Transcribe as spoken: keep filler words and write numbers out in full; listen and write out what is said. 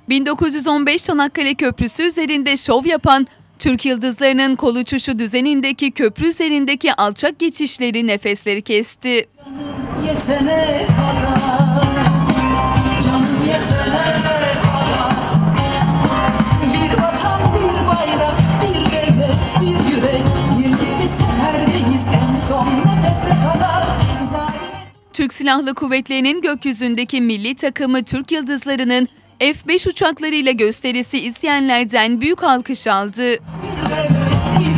bin dokuz yüz on beş Çanakkale Köprüsü üzerinde şov yapan, Türk yıldızlarının kol uçuşu düzenindeki köprü üzerindeki alçak geçişleri nefesleri kesti. Yetene kadar, canım yetene kadar. Bir vatan, bir bayrak, bir devlet, bir yürek. Birlikte seferdeyiz en son nefese kadar. Türk Silahlı Kuvvetleri'nin gökyüzündeki milli takımı Türk yıldızlarının F beş uçaklarıyla gösterisi izleyenlerden büyük alkış aldı. Bir devlet, bir